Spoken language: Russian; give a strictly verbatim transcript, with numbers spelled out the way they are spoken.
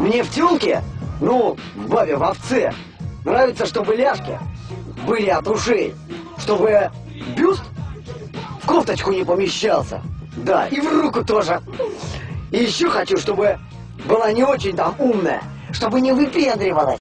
Мне в тёлке, ну, в бабе, в овце, нравится, чтобы ляжки были от ушей, чтобы бюст в кофточку не помещался. Да, и в руку тоже. И еще хочу, чтобы была не очень там умная, чтобы не выпендривалась.